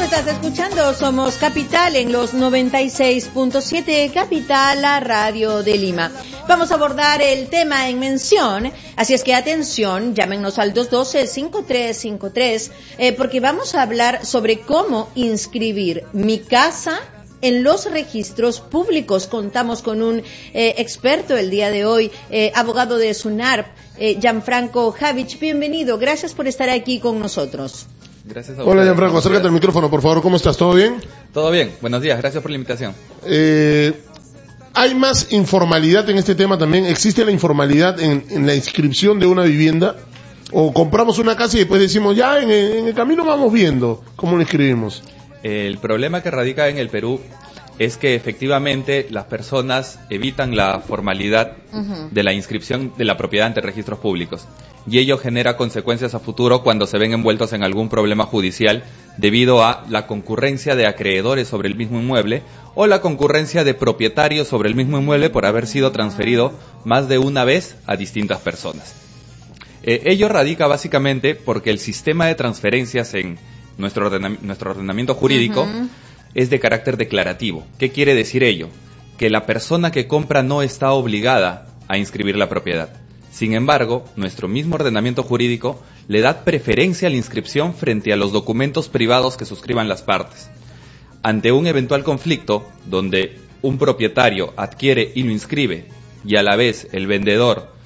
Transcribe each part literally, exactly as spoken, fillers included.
estás escuchando Somos Capital en los noventa y seis punto siete Capital, la radio de Lima. Vamos a abordar el tema en mención, así es que atención, llámenos al dos uno dos, cinco tres cinco tres, eh, porque vamos a hablar sobre cómo inscribir mi casa en los registros públicos. Contamos con un eh, experto el día de hoy, eh, abogado de SUNARP, eh, Gianfranco Javich. Bienvenido, gracias por estar aquí con nosotros. Gracias a Hola, Gianfranco, acércate al micrófono, por favor. ¿Cómo estás? ¿Todo bien? Todo bien, buenos días, gracias por la invitación. Eh, ¿Hay más informalidad en este tema también? ¿Existe la informalidad en, en la inscripción de una vivienda? ¿O compramos una casa y después decimos, ya en el, en el camino vamos viendo cómo lo inscribimos? El problema que radica en el Perú es que efectivamente las personas evitan la formalidad uh-huh. de la inscripción de la propiedad ante registros públicos, y ello genera consecuencias a futuro cuando se ven envueltos en algún problema judicial debido a la concurrencia de acreedores sobre el mismo inmueble o la concurrencia de propietarios sobre el mismo inmueble por haber sido transferido más de una vez a distintas personas. Eh, ello radica básicamente porque el sistema de transferencias en nuestro, ordenam- nuestro ordenamiento jurídico uh-huh. es de carácter declarativo. ¿Qué quiere decir ello? Que la persona que compra no está obligada a inscribir la propiedad. Sin embargo, nuestro mismo ordenamiento jurídico le da preferencia a la inscripción frente a los documentos privados que suscriban las partes. Ante un eventual conflicto, donde un propietario adquiere y lo inscribe, y a la vez el vendedor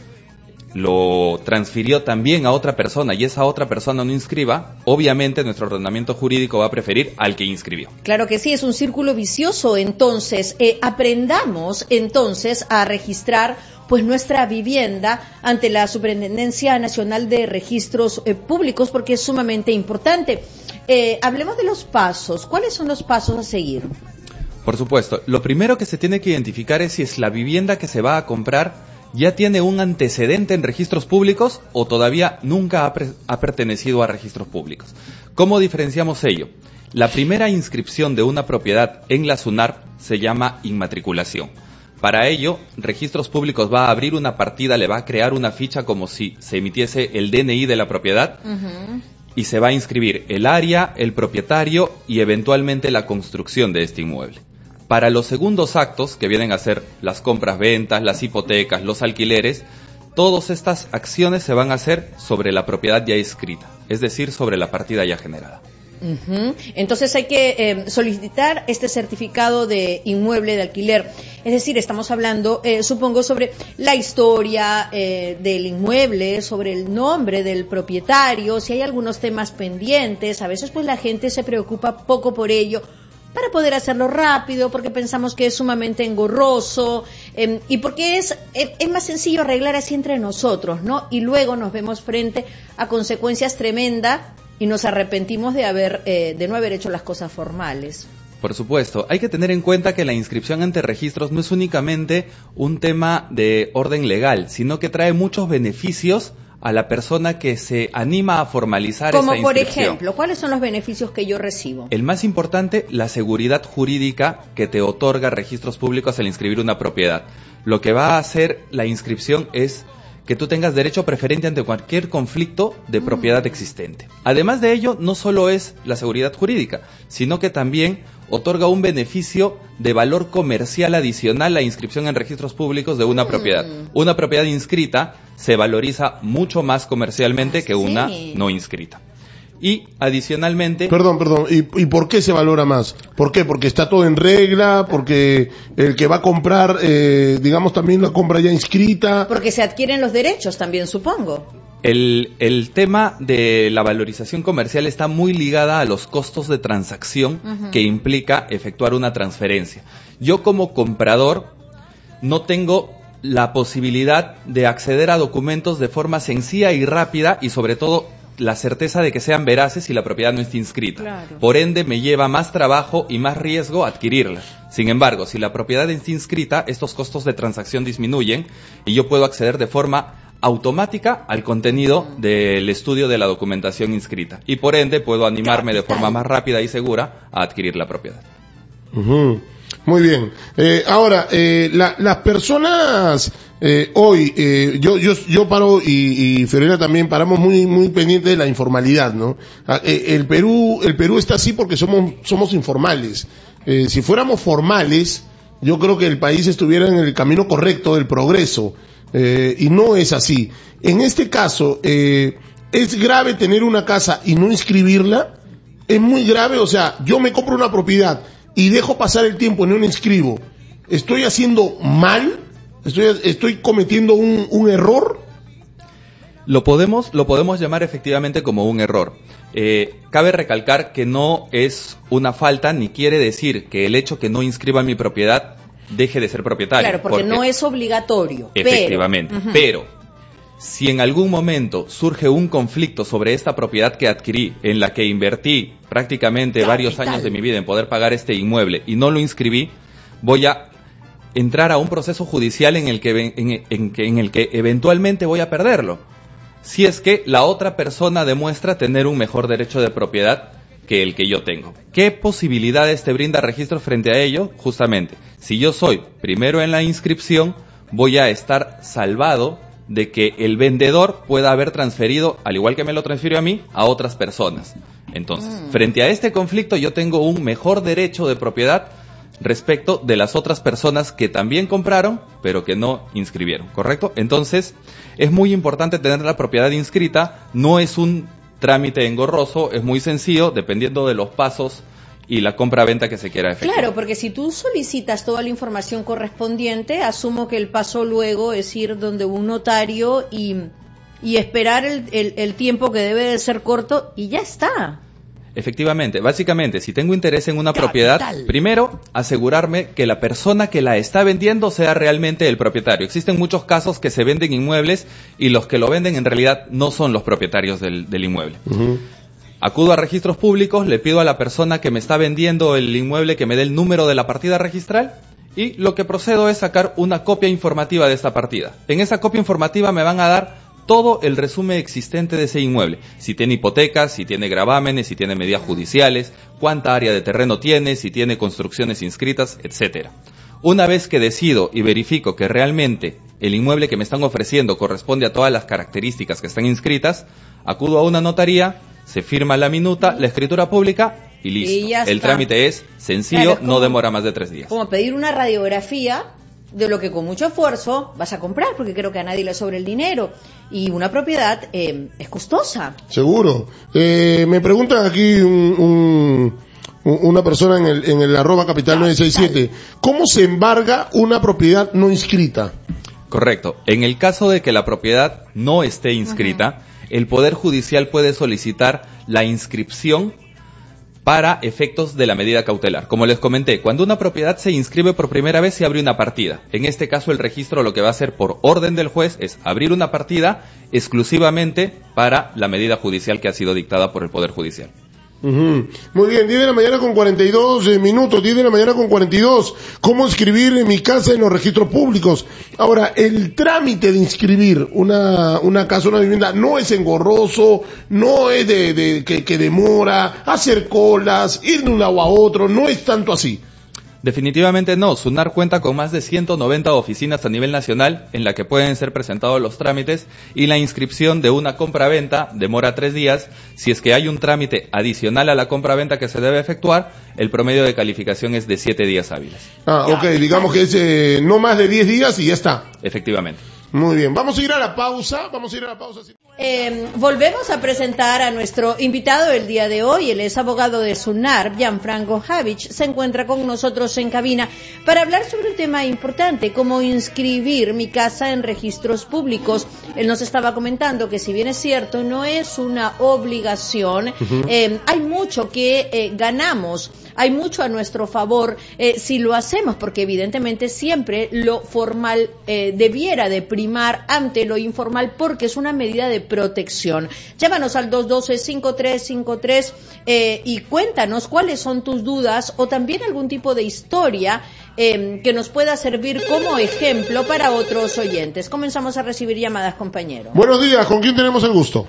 lo transfirió también a otra persona y esa otra persona no inscriba, obviamente nuestro ordenamiento jurídico va a preferir al que inscribió. Claro que sí, es un círculo vicioso. Entonces, eh, aprendamos entonces a registrar pues nuestra vivienda ante la Superintendencia Nacional de Registros eh, Públicos, porque es sumamente importante. Eh, hablemos de los pasos. ¿Cuáles son los pasos a seguir? Por supuesto, lo primero que se tiene que identificar es si es la vivienda que se va a comprar ya tiene un antecedente en registros públicos o todavía nunca ha, pre- ha pertenecido a registros públicos. ¿Cómo diferenciamos ello? La primera inscripción de una propiedad en la SUNARP se llama inmatriculación. Para ello, Registros Públicos va a abrir una partida, le va a crear una ficha como si se emitiese el D N I de la propiedad uh-huh. y se va a inscribir el área, el propietario y eventualmente la construcción de este inmueble. Para los segundos actos, que vienen a ser las compras-ventas, las hipotecas, los alquileres, todas estas acciones se van a hacer sobre la propiedad ya inscrita, es decir, sobre la partida ya generada. Uh-huh. Entonces hay que eh, solicitar este certificado de inmueble de alquiler. Es decir, estamos hablando, eh, supongo, sobre la historia eh, del inmueble, sobre el nombre del propietario, si hay algunos temas pendientes. A veces pues la gente se preocupa poco por ello, para poder hacerlo rápido, porque pensamos que es sumamente engorroso eh, y porque es, es, es más sencillo arreglar así entre nosotros, ¿no? Y luego nos vemos frente a consecuencias tremendas y nos arrepentimos de haber eh, de no haber hecho las cosas formales. Por supuesto, hay que tener en cuenta que la inscripción ante registros no es únicamente un tema de orden legal, sino que trae muchos beneficios a la persona que se anima a formalizar esta inscripción. Como por ejemplo, ¿cuáles son los beneficios que yo recibo? El más importante, la seguridad jurídica que te otorga Registros Públicos al inscribir una propiedad. Lo que va a hacer la inscripción es que tú tengas derecho preferente ante cualquier conflicto de propiedad existente. Además de ello, no solo es la seguridad jurídica, sino que también otorga un beneficio de valor comercial adicional a la inscripción en registros públicos de una propiedad. Una propiedad inscrita se valoriza mucho más comercialmente que una sí. no inscrita. Y adicionalmente... Perdón, perdón, ¿Y, ¿y por qué se valora más? ¿Por qué? ¿Porque está todo en regla? ¿Porque el que va a comprar, eh, digamos, también la compra ya inscrita? Porque se adquieren los derechos también, supongo. El, el tema de la valorización comercial está muy ligada a los costos de transacción uh-huh. que implica efectuar una transferencia. Yo como comprador no tengo la posibilidad de acceder a documentos de forma sencilla y rápida y sobre todo la certeza de que sean veraces si la propiedad no está inscrita. Claro. Por ende, me lleva más trabajo y más riesgo adquirirla. Sin embargo, si la propiedad está inscrita, estos costos de transacción disminuyen y yo puedo acceder de forma automática al contenido del estudio de la documentación inscrita. Y por ende, puedo animarme de forma más rápida y segura a adquirir la propiedad. Uh-huh. Muy bien. Eh, ahora, eh, la, las personas eh, hoy, eh, yo, yo, yo paro y, y Fiorella también paramos muy, muy pendientes de la informalidad, ¿no? Eh, el Perú, el Perú está así porque somos, somos informales. Eh, si fuéramos formales, yo creo que el país estuviera en el camino correcto del progreso, eh, y no es así. En este caso, eh, es grave tener una casa y no inscribirla. Es muy grave, o sea, yo me compro una propiedad y dejo pasar el tiempo y no la inscribo. ¿Estoy haciendo mal? ¿Estoy, estoy cometiendo un, un error? Lo podemos, lo podemos llamar efectivamente como un error. Eh, cabe recalcar que no es una falta ni quiere decir que el hecho que no inscriba mi propiedad deje de ser propietario. Claro, porque, porque no es obligatorio. Efectivamente, pero, uh-huh. pero si en algún momento surge un conflicto sobre esta propiedad que adquirí, en la que invertí prácticamente Capital. varios años de mi vida en poder pagar este inmueble y no lo inscribí, voy a entrar a un proceso judicial en el que, en, en, en el que eventualmente voy a perderlo, si es que la otra persona demuestra tener un mejor derecho de propiedad que el que yo tengo. ¿Qué posibilidades te brinda registro frente a ello? Justamente, si yo soy primero en la inscripción, voy a estar salvado de que el vendedor pueda haber transferido, al igual que me lo transfirió a mí, a otras personas. Entonces, mm. frente a este conflicto, yo tengo un mejor derecho de propiedad respecto de las otras personas que también compraron, pero que no inscribieron, ¿correcto? Entonces, es muy importante tener la propiedad inscrita, no es un trámite engorroso, es muy sencillo, dependiendo de los pasos y la compra-venta que se quiera efectuar. Claro, porque si tú solicitas toda la información correspondiente, asumo que el paso luego es ir donde un notario y, y esperar el, el, el tiempo que debe de ser corto y ya está. Efectivamente, básicamente, si tengo interés en una Capital. propiedad, primero, asegurarme que la persona que la está vendiendo sea realmente el propietario. Existen muchos casos que se venden inmuebles y los que lo venden en realidad no son los propietarios del, del inmueble. Uh-huh. Acudo a registros públicos, le pido a la persona que me está vendiendo el inmueble que me dé el número de la partida registral y lo que procedo es sacar una copia informativa de esta partida. En esa copia informativa me van a dar todo el resumen existente de ese inmueble. Si tiene hipotecas, si tiene gravámenes, si tiene medidas judiciales, cuánta área de terreno tiene, si tiene construcciones inscritas, etcétera. Una vez que decido y verifico que realmente el inmueble que me están ofreciendo corresponde a todas las características que están inscritas, acudo a una notaría, se firma la minuta, la escritura pública y listo. Y el está. trámite es sencillo, claro, es como, no demora más de tres días. Como pedir una radiografía de lo que con mucho esfuerzo vas a comprar, porque creo que a nadie le sobra el dinero. Y una propiedad eh, es costosa. Seguro. Eh, me preguntan aquí un, un, una persona en el, en el arroba capital nueve seis siete, ¿cómo se embarga una propiedad no inscrita? Correcto. En el caso de que la propiedad no esté inscrita, uh-huh. el Poder Judicial puede solicitar la inscripción para efectos de la medida cautelar. Como les comenté, cuando una propiedad se inscribe por primera vez se abre una partida. En este caso el registro lo que va a hacer por orden del juez es abrir una partida exclusivamente para la medida judicial que ha sido dictada por el Poder Judicial. Uh-huh. Muy bien, diez de la mañana con cuarenta y dos eh, minutos, diez de la mañana con cuarenta y dos. ¿Cómo inscribir en mi casa en los registros públicos? Ahora, el trámite de inscribir una, una casa, una vivienda, no es engorroso, no es de, de que, que demora, hacer colas, ir de un lado a otro, no es tanto así. Definitivamente no. SUNAR cuenta con más de ciento noventa oficinas a nivel nacional en la que pueden ser presentados los trámites y la inscripción de una compra-venta demora tres días. Si es que hay un trámite adicional a la compra-venta que se debe efectuar, el promedio de calificación es de siete días hábiles. Ah, ok, digamos que es eh, no más de diez días y ya está. Efectivamente. Muy bien, vamos a ir a la pausa, vamos a ir a la pausa. Eh, volvemos a presentar a nuestro invitado el día de hoy. Él es abogado de SUNAR, Gianfranco Javich. Se encuentra con nosotros en cabina para hablar sobre un tema importante, cómo inscribir mi casa en registros públicos. Él nos estaba comentando que, si bien es cierto, no es una obligación, uh-huh. eh, hay mucho que eh, ganamos, hay mucho a nuestro favor eh, si lo hacemos, porque evidentemente siempre lo formal eh, debiera de primar ante lo informal, porque es una medida de protección. Llámanos al dos uno dos, cinco tres cinco tres eh, y cuéntanos cuáles son tus dudas o también algún tipo de historia eh, que nos pueda servir como ejemplo para otros oyentes. Comenzamos a recibir llamadas, compañero. Buenos días, ¿con quién tenemos el gusto?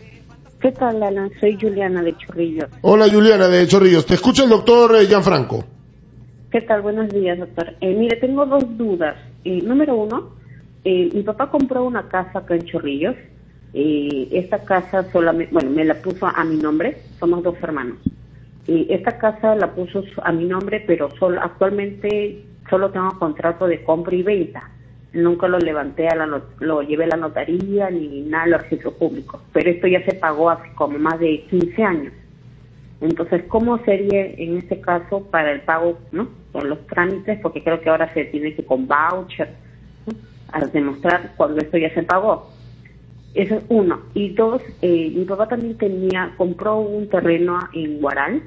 ¿Qué tal, Alan? Soy Juliana de Chorrillos. Hola, Juliana de Chorrillos. Te escucha el doctor eh, Gianfranco. ¿Qué tal? Buenos días, doctor. Eh, mire, tengo dos dudas. Eh, número uno, eh, mi papá compró una casa acá en Chorrillos. Eh, esta casa solamente, bueno, me la puso a mi nombre, somos dos hermanos. Eh, esta casa la puso a mi nombre, pero solo, actualmente solo tengo contrato de compra y venta. Nunca lo levanté, a la not lo llevé a la notaría ni nada a los registros públicos. Pero esto ya se pagó hace como más de quince años. Entonces, ¿cómo sería en este caso para el pago, no, con los trámites? Porque creo que ahora se tiene que con voucher, ¿no?, a demostrar cuando esto ya se pagó. Eso es uno. Y dos, eh, mi papá también tenía, compró un terreno en Guaral,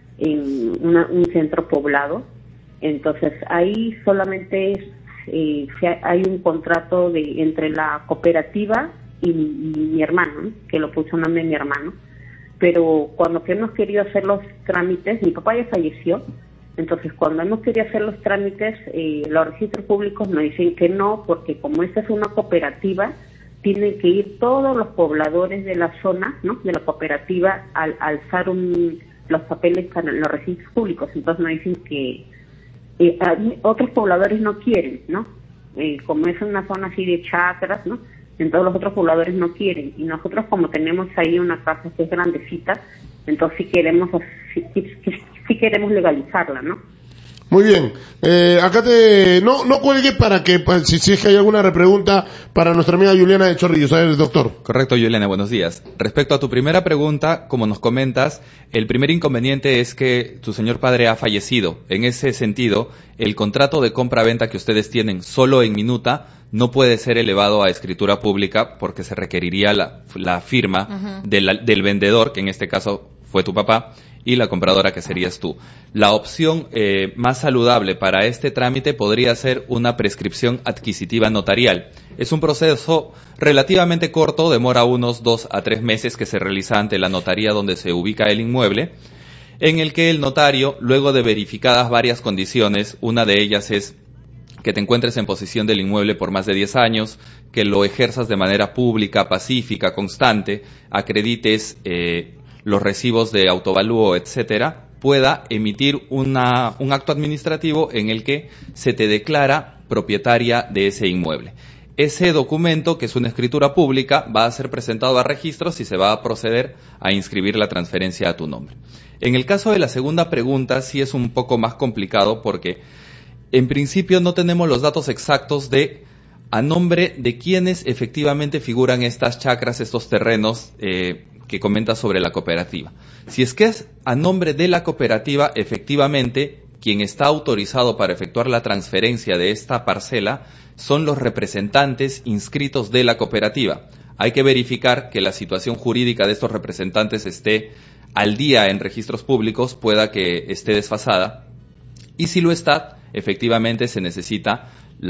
en una, un centro poblado. Entonces, ahí solamente es, eh, hay un contrato de entre la cooperativa y, y mi hermano, ¿no?, que lo puso en nombre de mi hermano. Pero cuando que hemos querido hacer los trámites, mi papá ya falleció, entonces cuando hemos querido hacer los trámites, eh, los registros públicos nos dicen que no, porque como esta es una cooperativa, tienen que ir todos los pobladores de la zona, ¿no?, de la cooperativa, al alzar un, los papeles para los registros públicos. Entonces nos dicen que eh, otros pobladores no quieren, ¿no? Eh, como es una zona así de chacras, ¿no?, entonces los otros pobladores no quieren, y nosotros como tenemos ahí una casa que es grandecita, entonces sí queremos sí, sí, sí queremos legalizarla, ¿no? Muy bien, eh, acá te no no cuelgue para que pues, si, si es que hay alguna repregunta para nuestra amiga Juliana de Chorrillos, ¿sabes, doctor? Correcto, Juliana, buenos días. Respecto a tu primera pregunta, como nos comentas, el primer inconveniente es que tu señor padre ha fallecido. En ese sentido, el contrato de compra-venta que ustedes tienen solo en minuta no puede ser elevado a escritura pública porque se requeriría la, la firma uh-huh. de la, del vendedor, que en este caso fue tu papá, y la compradora, que serías tú. La opción eh, más saludable para este trámite podría ser una prescripción adquisitiva notarial. Es un proceso relativamente corto, demora unos dos a tres meses, que se realiza ante la notaría donde se ubica el inmueble, en el que el notario, luego de verificadas varias condiciones, una de ellas es que te encuentres en posesión del inmueble por más de diez años, que lo ejerzas de manera pública, pacífica, constante, acredites eh, los recibos de autovalúo, etcétera, pueda emitir una, un acto administrativo en el que se te declara propietaria de ese inmueble. Ese documento, que es una escritura pública, va a ser presentado a registros y se va a proceder a inscribir la transferencia a tu nombre. En el caso de la segunda pregunta, sí es un poco más complicado porque en principio no tenemos los datos exactos de a nombre de quienes efectivamente figuran estas chacras, estos terrenos eh, que comenta sobre la cooperativa. Si es que es a nombre de la cooperativa, efectivamente, quien está autorizado para efectuar la transferencia de esta parcela son los representantes inscritos de la cooperativa. Hay que verificar que la situación jurídica de estos representantes esté al día en registros públicos, pueda que esté desfasada, y si lo está, efectivamente se necesita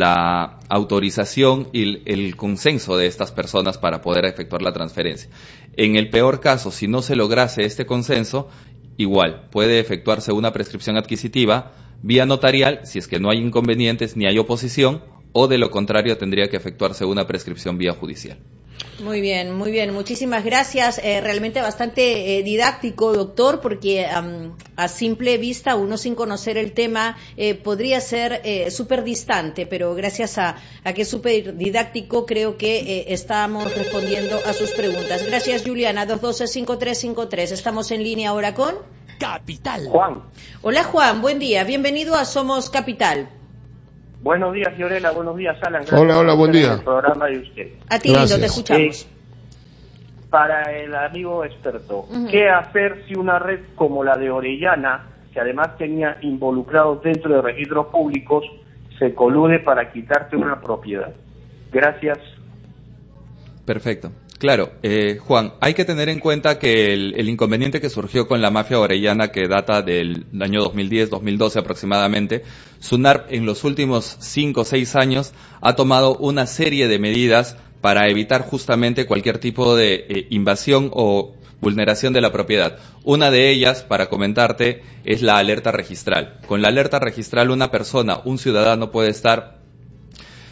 la autorización y el, el consenso de estas personas para poder efectuar la transferencia. En el peor caso, si no se lograse este consenso, igual puede efectuarse una prescripción adquisitiva vía notarial si es que no hay inconvenientes ni hay oposición, o de lo contrario tendría que efectuarse una prescripción vía judicial. Muy bien, muy bien. Muchísimas gracias. Eh, realmente bastante eh, didáctico, doctor, porque um, a simple vista, uno sin conocer el tema, eh, podría ser eh, súper distante, pero gracias a, a que es súper didáctico, creo que eh, estamos respondiendo a sus preguntas. Gracias, Juliana. dos uno dos, cinco tres cinco tres. Estamos en línea ahora con Capital. Juan. Hola, Juan. Buen día. Bienvenido a Somos Capital. Buenos días, Fiorella. Buenos días, Alan. Gracias hola, hola, buen día. El programa de usted. A ti, lindo, te escuchamos. Eh, para el amigo experto, Uh-huh. ¿qué hacer si una red como la de Orellana, que además tenía involucrados dentro de registros públicos, se colude para quitarte una propiedad? Gracias. Perfecto. Claro, eh, Juan, hay que tener en cuenta que el, el inconveniente que surgió con la mafia orellana, que data del año dos mil diez, dos mil doce aproximadamente, SUNARP en los últimos cinco o seis años ha tomado una serie de medidas para evitar justamente cualquier tipo de eh, invasión o vulneración de la propiedad. Una de ellas, para comentarte, es la alerta registral. Con la alerta registral, una persona, un ciudadano puede estar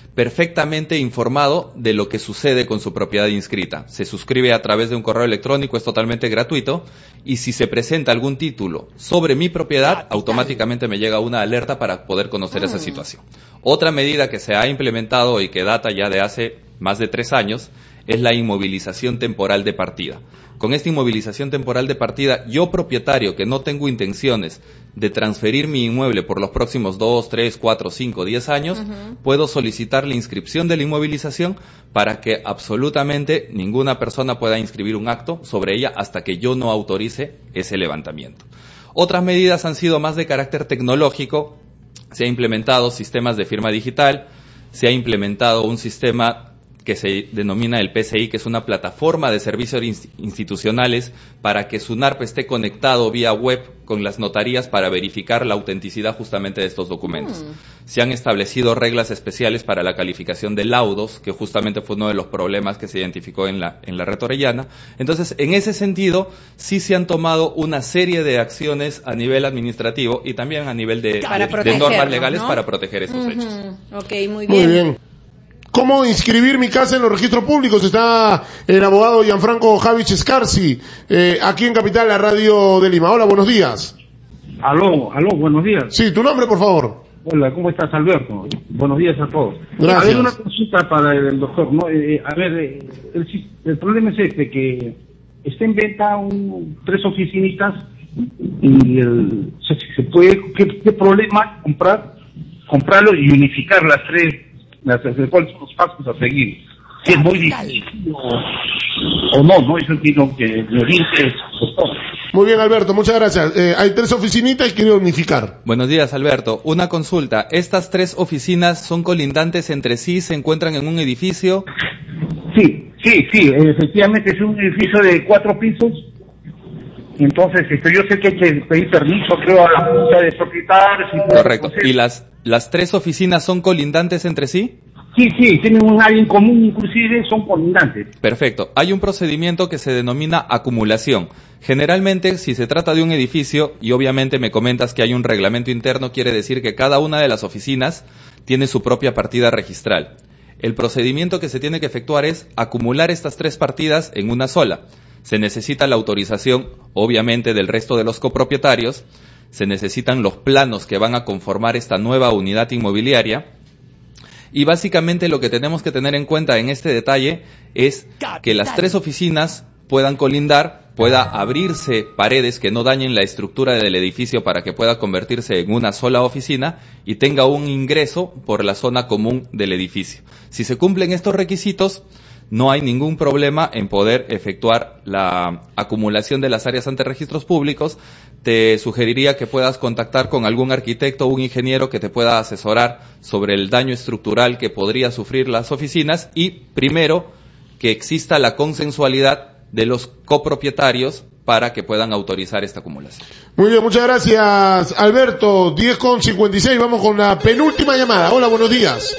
perfectamente informado de lo que sucede con su propiedad inscrita. Se suscribe a través de un correo electrónico, es totalmente gratuito, y si se presenta algún título sobre mi propiedad, automáticamente me llega una alerta para poder conocer esa situación. Otra medida que se ha implementado y que data ya de hace más de tres años es la inmovilización temporal de partida. Con esta inmovilización temporal de partida, yo propietario que no tengo intenciones de transferir mi inmueble por los próximos dos, tres, cuatro, cinco, diez años, uh-huh. puedo solicitar la inscripción de la inmovilización para que absolutamente ninguna persona pueda inscribir un acto sobre ella hasta que yo no autorice ese levantamiento. Otras medidas han sido más de carácter tecnológico. Se ha implementado sistemas de firma digital, se ha implementado un sistema que se denomina el P C I, que es una plataforma de servicios institucionales para que SUNARP esté conectado vía web con las notarías para verificar la autenticidad justamente de estos documentos. Mm. Se han establecido reglas especiales para la calificación de laudos, que justamente fue uno de los problemas que se identificó en la, en la red orellana. Entonces, en ese sentido, sí se han tomado una serie de acciones a nivel administrativo y también a nivel de, de, de normas legales, ¿no?, para proteger estos uh-huh. hechos. Ok, muy bien. Muy bien. ¿Cómo inscribir mi casa en los registros públicos? Está el abogado Gianfranco Javich Scarsi, eh, aquí en Capital, la radio de Lima. Hola, buenos días. Aló, aló, buenos días. Sí, tu nombre, por favor. Hola, ¿cómo estás, Alberto? Buenos días a todos. Gracias. A ver, una consulta para el doctor, ¿no? Eh, a ver, eh, el, el problema es este, que está en venta un, tres oficinitas y el, se, se puede, ¿qué, qué problema comprar, comprarlo y unificar las tres? ¿Cuáles son los pasos a seguir? Si es muy difícil o, o no, no, yo entiendo que me orientes. Muy bien, Alberto, muchas gracias. Eh, hay tres oficinitas y quiero unificar. Buenos días, Alberto. Una consulta. ¿Estas tres oficinas son colindantes entre sí? ¿Se encuentran en un edificio? Sí, sí, sí. Efectivamente es un edificio de cuatro pisos. Entonces, esto, yo sé que hay que pedir permiso, creo, a la Junta de Propietarios. Y correcto. ¿Y las, las tres oficinas son colindantes entre sí? Sí, sí, tienen un área en común, inclusive son colindantes. Perfecto. Hay un procedimiento que se denomina acumulación. Generalmente, si se trata de un edificio, y obviamente me comentas que hay un reglamento interno, quiere decir que cada una de las oficinas tiene su propia partida registral. El procedimiento que se tiene que efectuar es acumular estas tres partidas en una sola. Se necesita la autorización, obviamente, del resto de los copropietarios, se necesitan los planos que van a conformar esta nueva unidad inmobiliaria, y básicamente lo que tenemos que tener en cuenta en este detalle es que las tres oficinas puedan colindar, pueda abrirse paredes que no dañen la estructura del edificio para que pueda convertirse en una sola oficina y tenga un ingreso por la zona común del edificio. Si se cumplen estos requisitos, no hay ningún problema en poder efectuar la acumulación de las áreas ante registros públicos. Te sugeriría que puedas contactar con algún arquitecto o un ingeniero que te pueda asesorar sobre el daño estructural que podría sufrir las oficinas y, primero, que exista la consensualidad de los copropietarios para que puedan autorizar esta acumulación. Muy bien, muchas gracias, Alberto. diez con cincuenta y seis, vamos con la penúltima llamada. Hola, buenos días.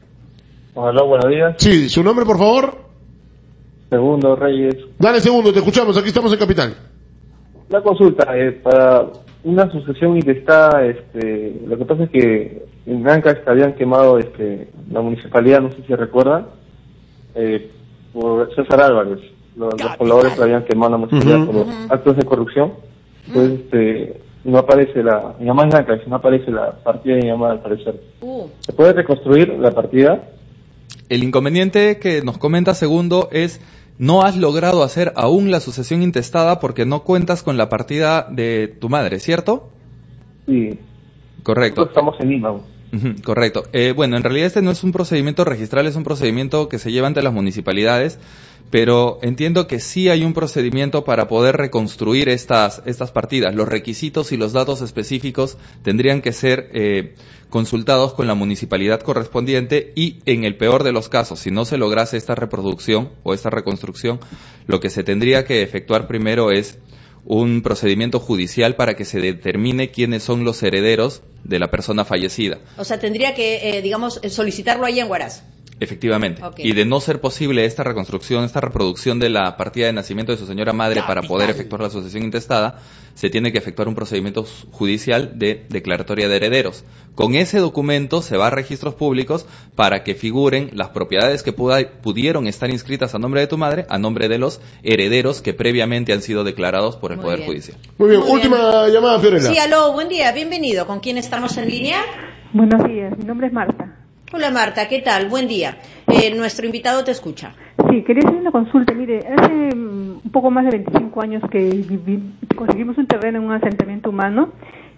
Hola, buenos días. Sí, ¿su nombre, por favor? Segundo, Reyes. Dale, Segundo, te escuchamos, aquí estamos en Capital. La consulta es para una sucesión intestada. Este, lo que pasa es que en Ancash habían quemado este, la municipalidad, no sé si recuerdan, eh, por César Álvarez. Los, los pobladores la habían quemado la municipalidad uh-huh. por los actos de corrupción. Entonces, este, no aparece la, en Yamán Ancash, no aparece la partida de Yamán, al parecer. Uh. ¿Se puede reconstruir la partida? El inconveniente que nos comenta Segundo es no has logrado hacer aún la sucesión intestada porque no cuentas con la partida de tu madre, ¿cierto? Sí. Correcto. Nosotros estamos en Lima. Uh-huh, correcto. Eh, bueno, en realidad este no es un procedimiento registral, es un procedimiento que se lleva ante las municipalidades, pero entiendo que sí hay un procedimiento para poder reconstruir estas, estas partidas. Los requisitos y los datos específicos tendrían que ser eh, consultados con la municipalidad correspondiente y, en el peor de los casos, si no se lograse esta reproducción o esta reconstrucción, lo que se tendría que efectuar primero es un procedimiento judicial para que se determine quiénes son los herederos de la persona fallecida. O sea, tendría que, eh, digamos, solicitarlo ahí en Huaraz. Efectivamente. Okay. Y de no ser posible esta reconstrucción, esta reproducción de la partida de nacimiento de su señora madre Capital. Para poder efectuar la sucesión intestada, se tiene que efectuar un procedimiento judicial de declaratoria de herederos. Con ese documento se va a registros públicos para que figuren las propiedades que puda, pudieron estar inscritas a nombre de tu madre, a nombre de los herederos que previamente han sido declarados por el Muy Poder bien. Judicial. Muy bien, Muy última bien. llamada, Fiorella. Sí, aló, buen día, bienvenido. ¿Con quién estamos en línea? Buenos días, mi nombre es Marta. Hola Marta, ¿qué tal? Buen día. Eh, nuestro invitado te escucha. Sí, quería hacer una consulta. Mire, hace um, un poco más de veinticinco años que viví, conseguimos un terreno en un asentamiento humano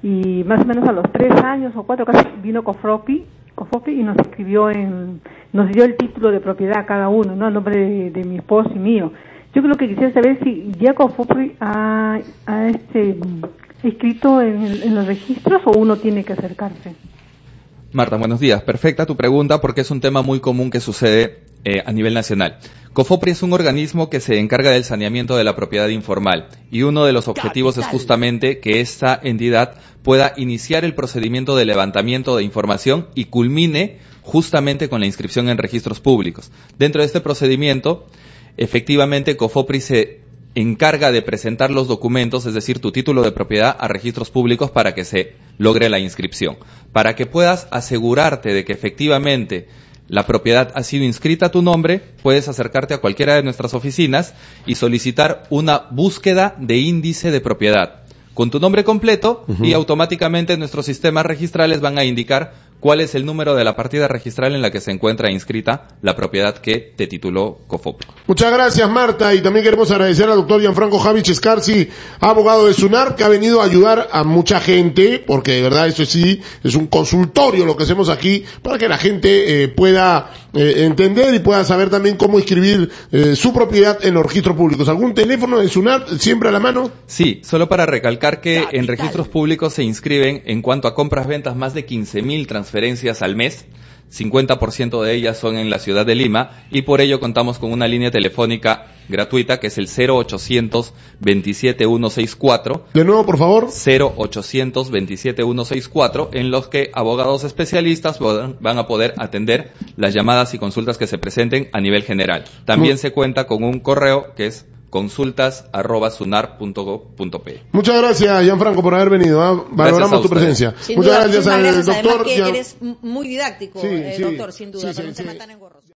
y más o menos a los tres años o cuatro casi vino Cofropi, Cofropi y nos escribió en, nos dio el título de propiedad a cada uno, ¿no? A nombre de, de mi esposo y mío. Yo creo que quisiera saber si ya Cofropi ha, ha este, escrito en, en los registros o uno tiene que acercarse. Marta, buenos días. Perfecta tu pregunta porque es un tema muy común que sucede eh, a nivel nacional. COFOPRI es un organismo que se encarga del saneamiento de la propiedad informal y uno de los objetivos Capital. Es justamente que esta entidad pueda iniciar el procedimiento de levantamiento de información y culmine justamente con la inscripción en registros públicos. Dentro de este procedimiento, efectivamente, COFOPRI se encarga de presentar los documentos, es decir, tu título de propiedad a registros públicos para que se logre la inscripción. Para que puedas asegurarte de que efectivamente la propiedad ha sido inscrita a tu nombre, puedes acercarte a cualquiera de nuestras oficinas y solicitar una búsqueda de índice de propiedad con tu nombre completo uh-huh. y automáticamente nuestros sistemas registrales van a indicar cuál es el número de la partida registral en la que se encuentra inscrita la propiedad que te tituló COFOPRI. Muchas gracias, Marta, y también queremos agradecer al doctor Gianfranco Javich Escarzi, abogado de SUNARP, que ha venido a ayudar a mucha gente, porque de verdad eso sí es un consultorio lo que hacemos aquí, para que la gente eh, pueda eh, entender y pueda saber también cómo inscribir eh, su propiedad en los registros públicos. ¿Algún teléfono de SUNARP siempre a la mano? Sí, solo para recalcar que Capital. En registros públicos se inscriben en cuanto a compras-ventas más de quince mil transferencias al mes, cincuenta por ciento de ellas son en la ciudad de Lima y por ello contamos con una línea telefónica gratuita que es el cero ochocientos veintisiete ciento sesenta y cuatro. De nuevo, por favor. cero ochocientos veintisiete ciento sesenta y cuatro, en los que abogados especialistas van a poder atender las llamadas y consultas que se presenten a nivel general. También mm. se cuenta con un correo que es consultas arroba sunarp punto gob punto pe. Muchas gracias, Gianfranco, por haber venido. ¿eh? Valoramos tu presencia. Sin Muchas duda, gracias al gracias. doctor. Además que eres muy didáctico, sí, eh, sí, doctor, sin duda, sí, para sí, un tema sí. tan engorroso.